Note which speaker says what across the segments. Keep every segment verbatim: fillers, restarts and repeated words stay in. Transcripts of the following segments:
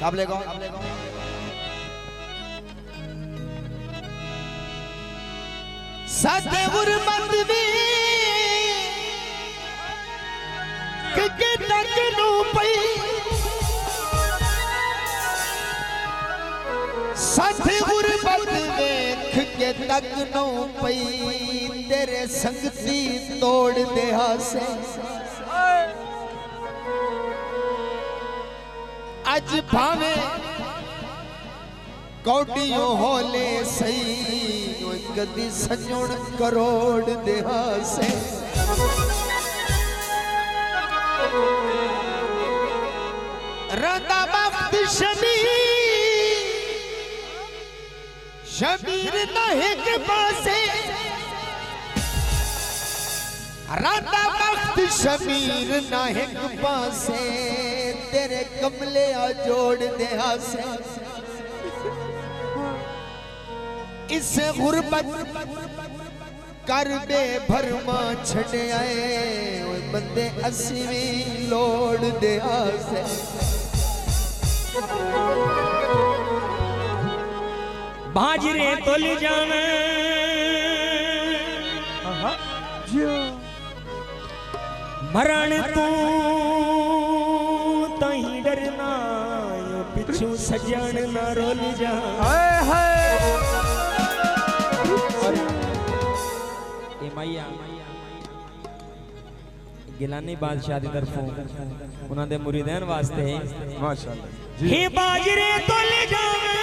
Speaker 1: काबले गाओ सतगुर बंदवी के तक नु पई सतगुर बंद देख के तक नु पई तेरे संगती तोड़ दे हासे अज भावे कौडियों होले सही कदी सजोण करोड़ दे हासे रदा वक्त शबीर शबीर नहीं के पासे रदा वक्त शबीर नहीं के पासे तेरे कमले आ जोड़ दे हासे इस गुरबत कर बे भरमा छड़े आए बंदे असीवी लोड़ दे आसे
Speaker 2: बाजरे तोल जावे मरण तू तही डरना पिछू सजन ना रोल जा गिलानी बादशाह दी तरफों उन्हां दे मुरीदैन वास्ते माशाअल्लाह जी हे बाजरे तोल जावे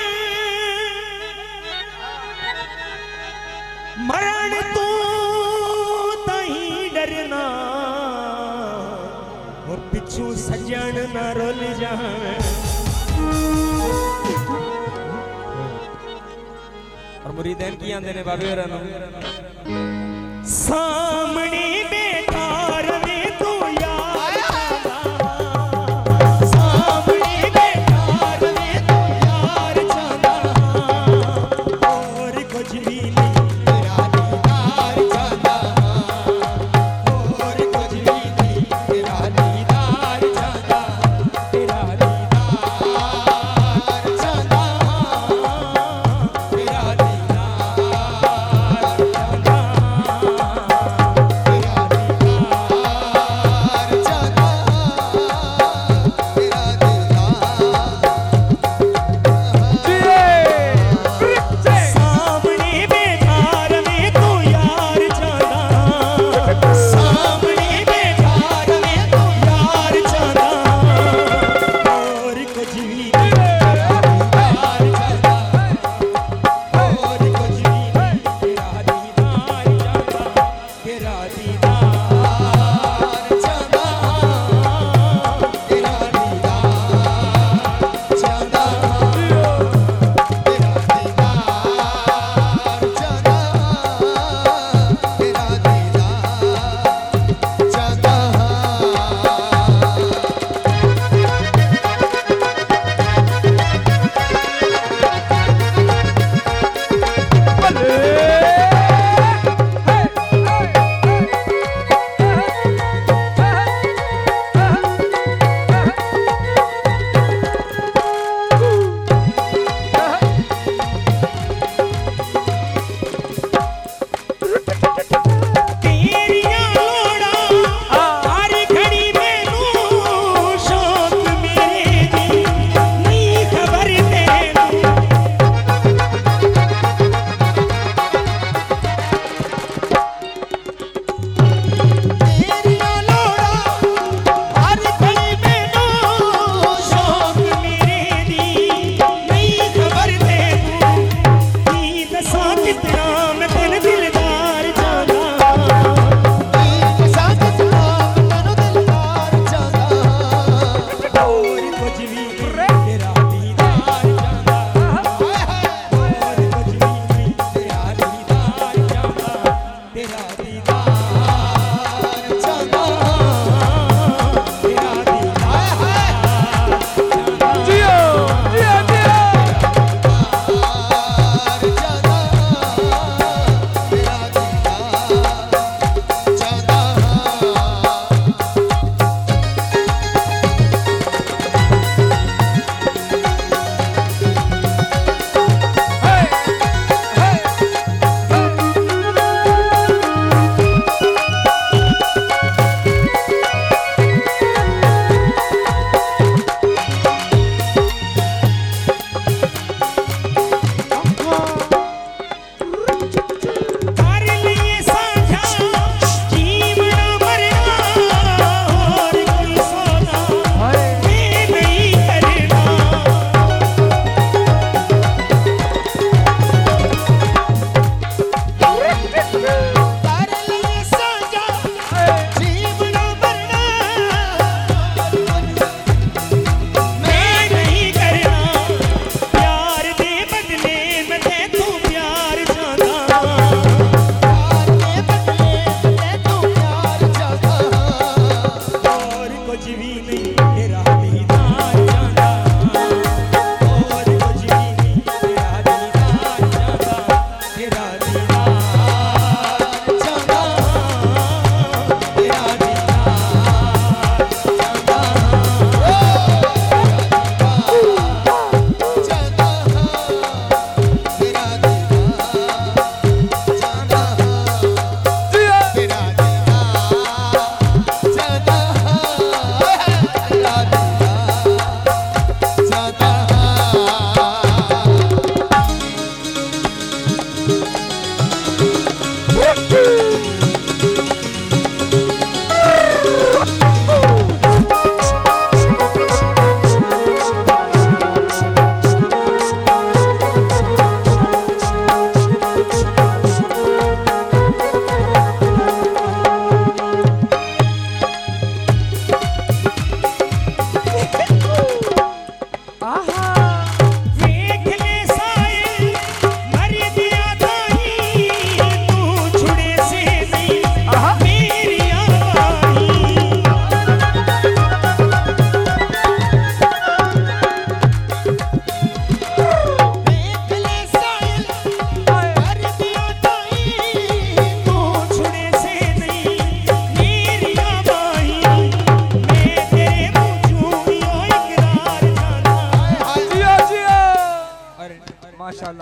Speaker 2: मरण तू तही डरना और पिछू सजन ना रोल जावे और मुरीदैन की आंदे ने बाबे होरां नूं सामने बैठा रवे तू यार सामने बैठा रवे तू यार जाना और कुछ भी नहीं तेरा दीदार जाना और कुछ भी नहीं तेरा दीदार जाना तेरा दीदार जाना तेरा दीदार जाना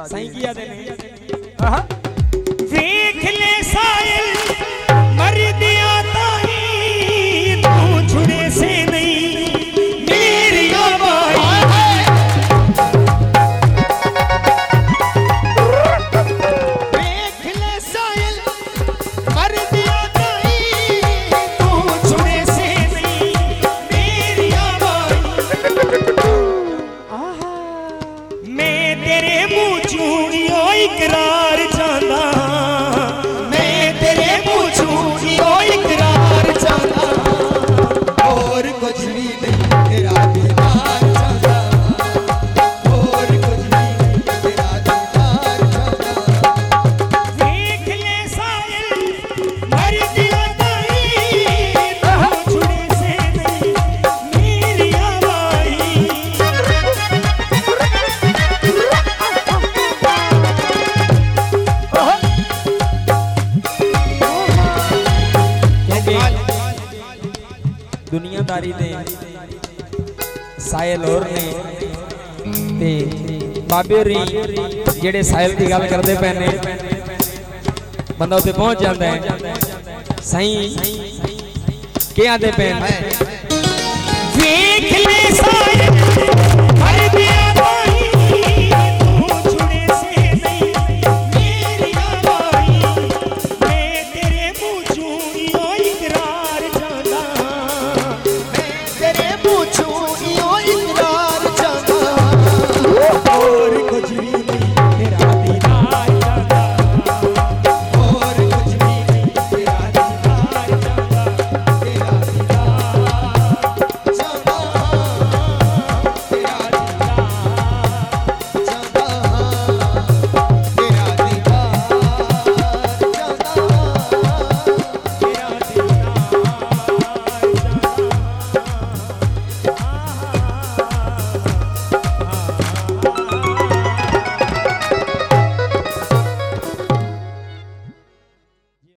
Speaker 2: सही किया देने देख ले साहिल मर दिया ताई तू छुड़े से नहीं मेरी आवाज़
Speaker 1: देख ले साहिल मर दिया ताई
Speaker 2: तू छुड़े से नहीं मेरी आवाज़ मैं तेरे मुँह चूड़ियों इकरार चाहता मैं तेरे मुँह चूड़ियों इकरार चाहता
Speaker 1: और कुछ भी नहीं तेरा दीदार चाहता और कुछ भी नहीं तेरा दीदार चाहता
Speaker 2: देख ले साहिल मर दिया ताई तू छुड़े से नहीं मेरी आवाज़ दुनियादारी दे साहिल और ने ते बाबे होरी जेड़े साहिल की गल करते पे ने बंदा उसे पहुंच जाता है सही क्या आते पे देख ले साहिल